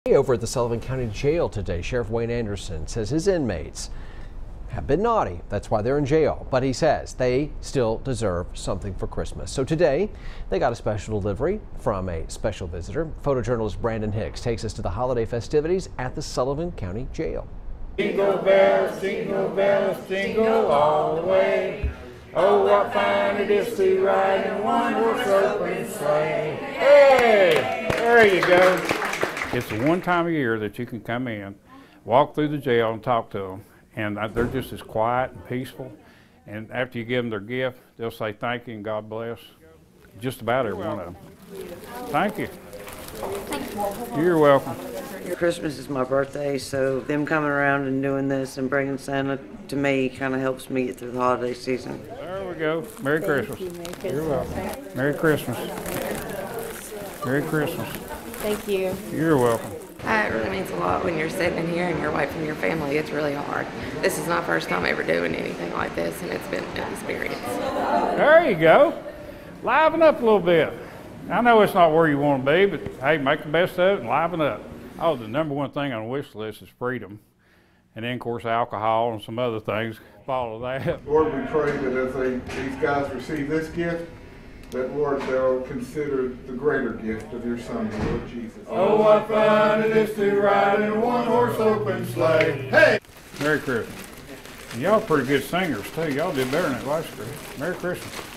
Over at the Sullivan County Jail today, Sheriff Wayne Anderson says his inmates have been naughty. That's why they're in jail. But he says they still deserve something for Christmas. So today, they got a special delivery from a special visitor. Photojournalist Brandon Hicks takes us to the holiday festivities at the Sullivan County Jail. Jingle bells, jingle all the way. Oh, what fun it is to ride in one horse open sleigh. Hey, there you go. It's the one time a year that you can come in, walk through the jail and talk to them. And they're just as quiet and peaceful. And after you give them their gift, they'll say thank you and God bless. Just about every one of them. Thank you. You're welcome. Christmas is my birthday, so them coming around and doing this and bringing Santa to me kind of helps me get through the holiday season. There we go. Merry Christmas. You're welcome. Merry Christmas. Merry Christmas. Thank you. You're welcome. It really means a lot when you're sitting in here and you're away from your family. It's really hard. This is my first time ever doing anything like this, and it's been an experience. There you go. Liven up a little bit. I know it's not where you want to be, but hey, make the best of it and liven up. Oh, the number one thing on the wish list is freedom. And then, of course, alcohol and some other things follow that. Lord, we pray that as these guys receive this gift, that, Lord, they'll consider the greater gift of your Son, the Lord Jesus. Oh, what fun it is to ride in a one-horse open sleigh. Hey! Merry Christmas. Y'all pretty good singers, too. Y'all did better than that last year. Merry Christmas.